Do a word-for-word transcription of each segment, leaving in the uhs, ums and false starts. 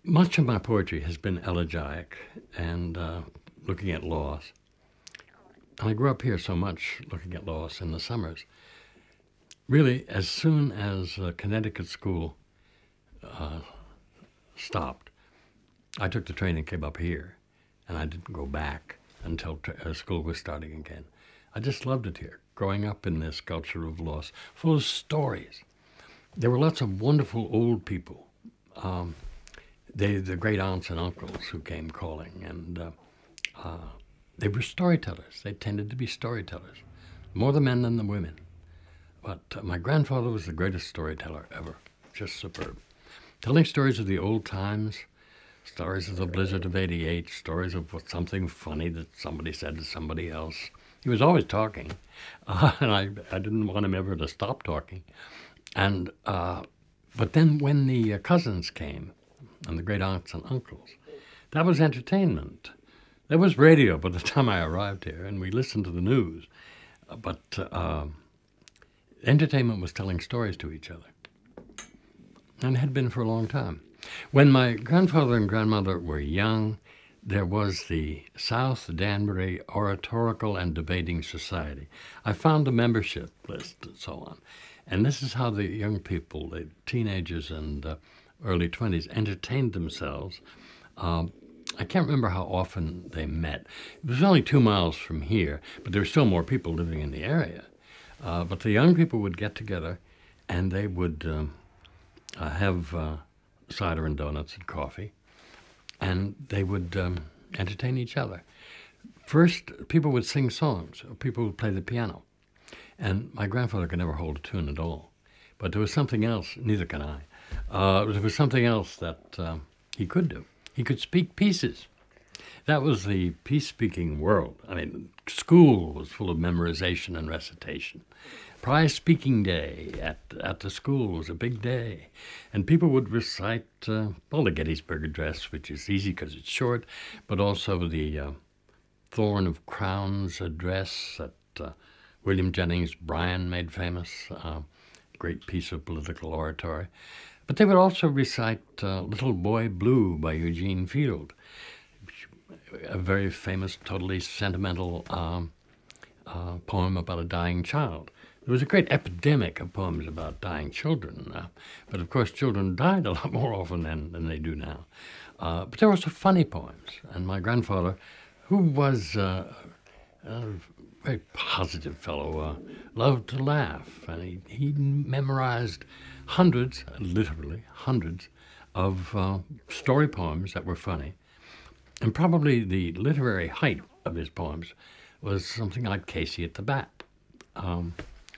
Much of my poetry has been elegiac and uh, looking at loss. And I grew up here so much looking at loss in the summers. Really, as soon as uh, Connecticut school uh, stopped, I took the train and came up here, and I didn't go back until tra- uh, school was starting again. I just loved it here, growing up in this culture of loss, full of stories. There were lots of wonderful old people. Um, they, the great aunts and uncles who came calling, and uh, uh, they were storytellers. They tended to be storytellers, more the men than the women. But uh, my grandfather was the greatest storyteller ever, just superb. Telling stories of the old times, stories of the blizzard of eighty-eight, stories of what, something funny that somebody said to somebody else. He was always talking, uh, and I, I didn't want him ever to stop talking. And uh, but then when the uh, cousins came, and the great aunts and uncles, that was entertainment. There was radio by the time I arrived here, and we listened to the news. Uh, but uh, entertainment was telling stories to each other, and had been for a long time. When my grandfather and grandmother were young, there was the South Danbury Oratorical and Debating Society. I found a membership list and so on. And this is how the young people, the teenagers and uh, early twenties, entertained themselves. Um, I can't remember how often they met. It was only two miles from here, but there were still more people living in the area. Uh, but the young people would get together, and they would um, uh, have uh, cider and donuts and coffee, and they would um, entertain each other. First, people would sing songs, or people would play the piano. And my grandfather could never hold a tune at all. But there was something else, neither can I. Uh, there was something else that uh, he could do. He could speak pieces. That was the peace-speaking world. I mean, school was full of memorization and recitation. Prize Speaking Day at, at the school was a big day. And people would recite, uh, well, the Gettysburg Address, which is easy because it's short, but also the uh, Thorn of Crowns Address that uh, William Jennings Bryan made famous, uh, great piece of political oratory. But they would also recite uh, Little Boy Blue by Eugene Field, a very famous, totally sentimental um, uh, poem about a dying child. There was a great epidemic of poems about dying children, uh, but of course children died a lot more often than, than they do now. Uh, but there were also funny poems, and my grandfather, who was uh, a very positive fellow, uh, loved to laugh, and he, he memorized hundreds, literally hundreds, of uh, story poems that were funny. And probably the literary height of his poems was something like Casey at the Bat. Um,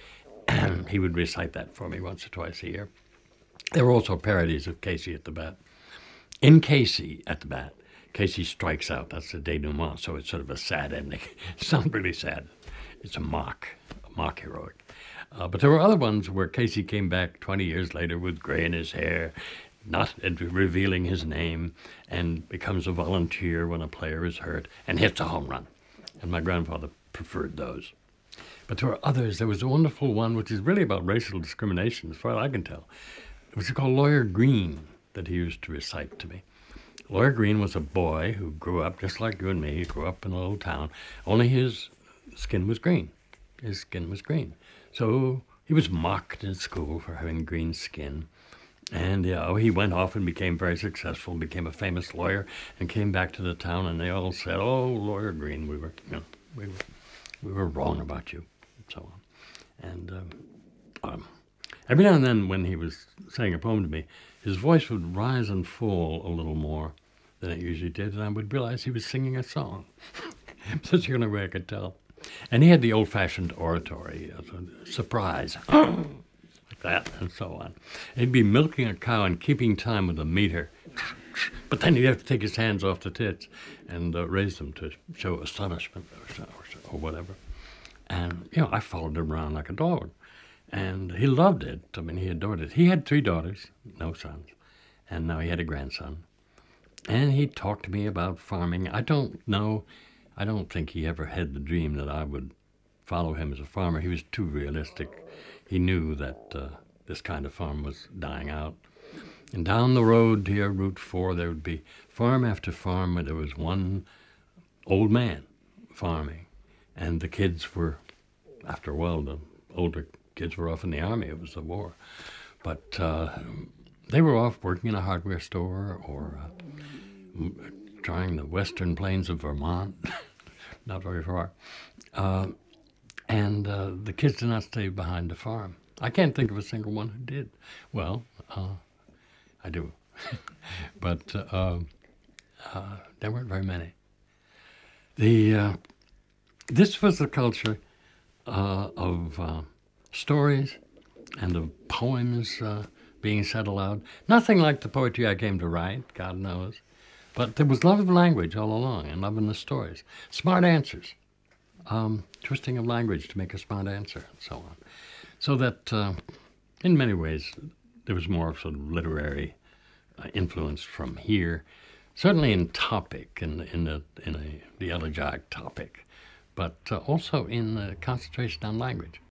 and he would recite that for me once or twice a year. There were also parodies of Casey at the Bat. In Casey at the Bat, Casey strikes out. That's the denouement, so it's sort of a sad ending. It's not really sad. It's a mock, a mock heroic. Uh, but there were other ones where Casey came back twenty years later with gray in his hair, not revealing his name, and becomes a volunteer when a player is hurt and hits a home run. And my grandfather preferred those. But there were others. There was a wonderful one which is really about racial discrimination, as far as I can tell. It was called Lawyer Green that he used to recite to me. Lawyer Green was a boy who grew up just like you and me. He grew up in a little town, only his skin was green. His skin was green. So he was mocked in school for having green skin. And you know, he went off and became very successful, became a famous lawyer, and came back to the town, and they all said, "Oh, Lawyer Green, we were, you know, we were, we were wrong about you," and so on. And um, um, every now and then, when he was saying a poem to me, his voice would rise and fall a little more than it usually did, and I would realize he was singing a song. That's the only way I could tell. And he had the old-fashioned oratory, uh, surprise, like that, and so on. He'd be milking a cow and keeping time with the meter, but then he'd have to take his hands off the tits and uh, raise them to show astonishment or, so, or, so, or whatever. And, you know, I followed him around like a dog. And he loved it. I mean, he adored it. He had three daughters, no sons, and now he had a grandson. And he talked to me about farming. I don't know, I don't think he ever had the dream that I would follow him as a farmer. He was too realistic. He knew that uh, this kind of farm was dying out. And down the road here, Route four, there would be farm after farm where there was one old man farming. And the kids were, after a while, the older kids were off in the army. It was the war. But uh, they were off working in a hardware store or uh, trying the western plains of Vermont, not very far. Uh, and uh, the kids did not stay behind the farm. I can't think of a single one who did. Well, uh, I do. But uh, uh, there weren't very many. The uh, This was the culture uh, of uh, stories and of poems uh, being said aloud. Nothing like the poetry I came to write, God knows. But there was love of language all along and love in the stories. Smart answers. Um, twisting of language to make a smart answer and so on. So that uh, in many ways there was more sort of literary uh, influence from here, certainly in topic, in, in, the, in a, the elegiac topic, but uh, also in the concentration on language.